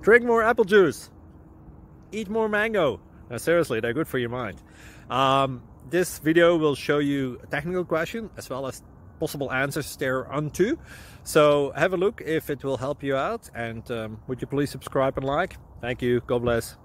Drink more apple juice. Eat more mango. Now, seriously, they're good for your mind. This video will show you a technical question as well as possible answers thereunto. So have a look if it will help you out, and would you please subscribe and like? Thank you. God bless.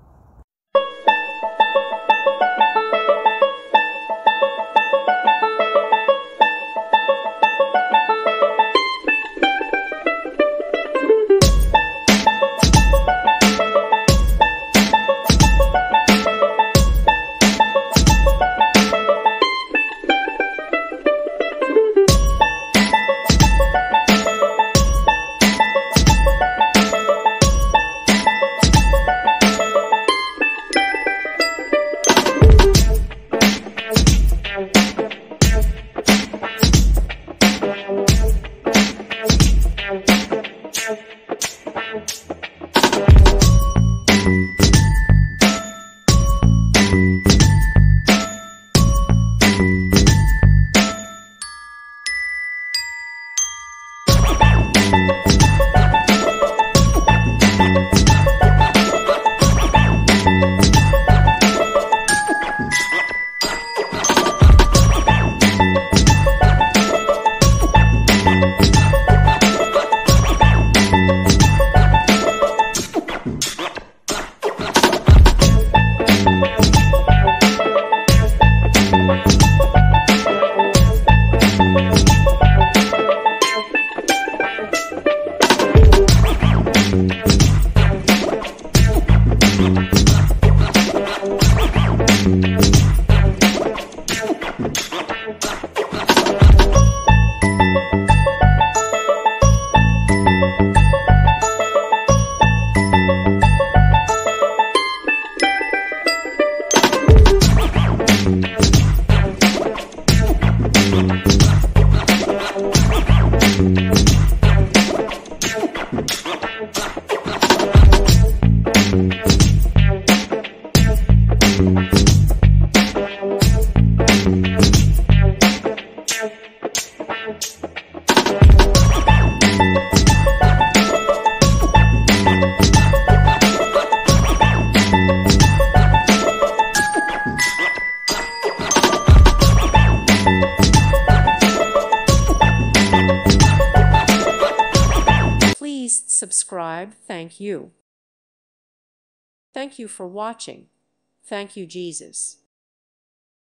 Please subscribe. Thank you. Thank you for watching. Thank you, Jesus.